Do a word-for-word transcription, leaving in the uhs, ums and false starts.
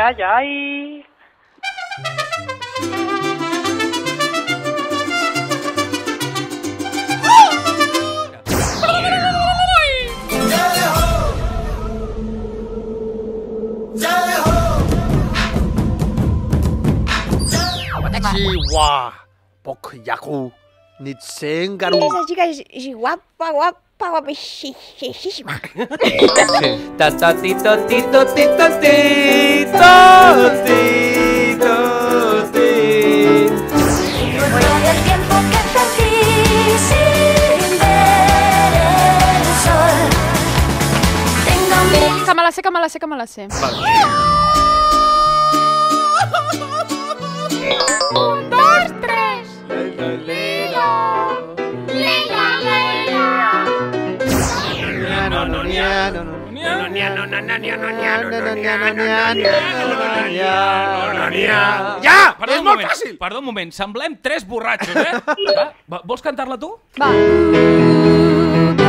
ai, ai. Chihuahua, Pocoyacu, Nitsengaru. Esa chica es, es guapa, guapa, guapísima. Tito, tito, tito, tito, tito, tito. Por todo el tiempo que perdí sin ver el sol. Tengo mil... Que me la sé, que me la sé, que me la sé. Un, dos, tres. Ja! És molt fàcil! Perdó un moment, semblem tres borratxos, eh? Va, vols cantar-la tu? Va.